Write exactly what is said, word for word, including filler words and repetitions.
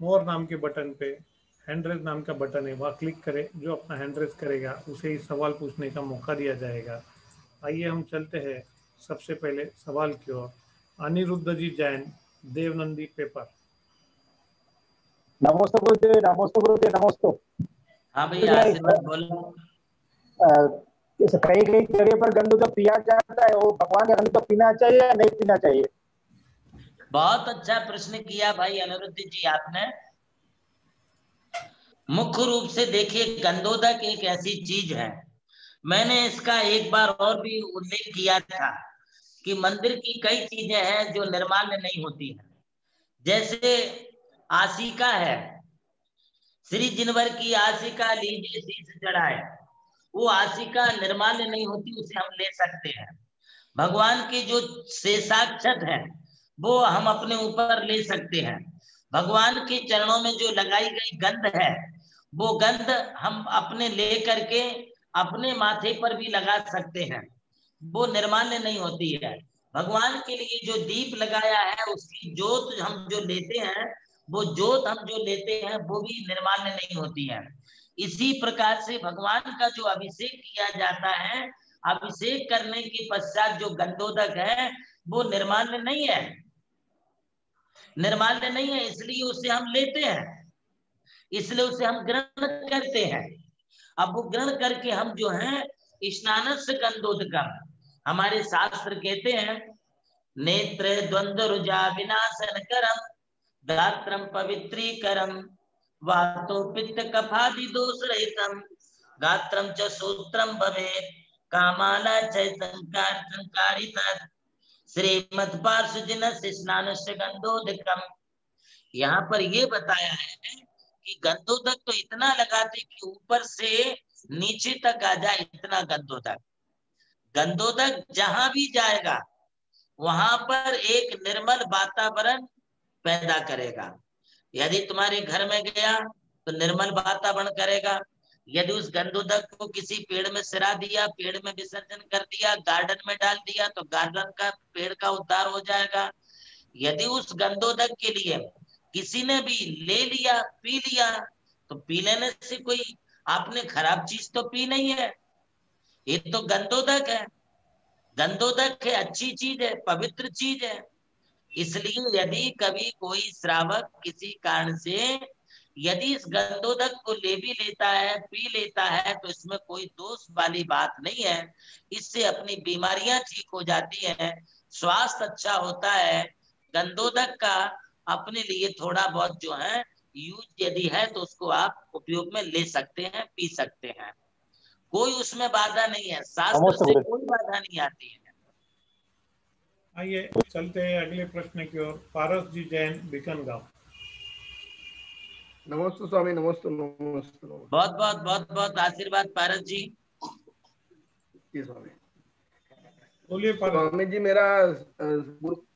मोर नाम के बटन पे हैंड रेज नाम का बटन है, वहाँ क्लिक करें। जो अपना हैंड रेज करेगा उसे ही सवाल पूछने का मौका दिया जाएगा। आइए हम चलते हैं सबसे पहले सवाल की ओर। अनिरुद्ध जी जैन, देवनंदी पेपर। नमस्ते गुरुदेव, नमस्ते गुरुदेव, नमस्ते। हाँ भैया आशीर्वाद बोलो। कई कई जगह पर गंदू जब पिया जाता है, वो भगवान का गंदू तो पीना चाहिए या नहीं पीना चाहिए? बहुत अच्छा प्रश्न किया भाई अनिरुद्ध जी आपने। मुख्य रूप से देखिए, गंधोदक एक ऐसी चीज है, मैंने इसका एक बार और भी उल्लेख किया था कि मंदिर की कई चीजें हैं जो निर्माल्य नहीं होती हैं। जैसे आसिका है, श्री जिनवर की आसिका लीजिए शीश चढ़ाए, वो आसिका निर्माल्य नहीं होती, उसे हम ले सकते हैं। भगवान की जो शेषाक्षत है वो हम अपने ऊपर ले सकते हैं। भगवान के चरणों में जो लगाई गई गंध है, वो गंध हम अपने ले करके अपने माथे पर भी लगा सकते हैं, वो निर्माल्य नहीं होती है। भगवान के लिए जो दीप लगाया है, उसकी जोत हम जो लेते हैं, वो जोत हम जो लेते हैं वो भी निर्माल्य नहीं होती है। इसी प्रकार से भगवान का जो अभिषेक किया जाता है, अभिषेक करने के पश्चात जो गंधोदक है वो निर्माल्य नहीं है, निर्माल्य नहीं है, इसलिए उसे हम लेते हैं, इसलिए उसे हम ग्रहण करते हैं। अब वो ग्रहण करके हम जो है स्नानस्य गंधोदकम, हमारे शास्त्र कहते हैं, नेत्र द्वंद्व रुजा विनाशन करम गात्रम पवित्रीकरम वातो पित्त कफादि दोष रहितम गात्रम च सूत्रम भवेत् कामाला चैतंकार संकारिता श्रीमद् पार्श्वजनस्य स्नानस्य गंधोदकम। यहाँ पर ये बताया है कि गंधोदक तो इतना लगाते कि ऊपर से नीचे तक आ जाए, इतना गंधोदक। गंधोदक जहां भी जाएगा वहां पर एक निर्मल वातावरण पैदा करेगा। यदि तुम्हारे घर में गया तो निर्मल वातावरण करेगा। यदि उस गंधोदक को किसी पेड़ में सिरा दिया, पेड़ में विसर्जन कर दिया, गार्डन में डाल दिया, तो गार्डन का पेड़ का उद्धार हो जाएगा। यदि उस गंधोदक के लिए किसी ने भी ले लिया, पी लिया, तो पी लेने से कोई आपने खराब चीज तो पी नहीं है, ये तो गंधोदक है। गंधोदक है, अच्छी चीज है, पवित्र चीज है। इसलिए यदि कभी कोई श्रावक किसी कारण से यदि इस गंधोदक को ले भी लेता है, पी लेता है, तो इसमें कोई दोष वाली बात नहीं है। इससे अपनी बीमारियां ठीक हो जाती हैं, स्वास्थ्य अच्छा होता है। गंधोदक का अपने लिए थोड़ा बहुत जो है यूज यदि है तो उसको आप उपयोग में ले सकते हैं, पी सकते हैं, कोई उसमें बाधा नहीं है, शास्त्र से कोई बाधा नहीं आती है। आइए चलते हैं अगले प्रश्न की ओर। पारस जी जैन, बिकनगांव। नमस्ते स्वामी, नमस्ते नमस्ते। बहुत बहुत बहुत बहुत आशीर्वाद पारस जी। जी स्वामी। बोलिए स्वामी जी, मेरा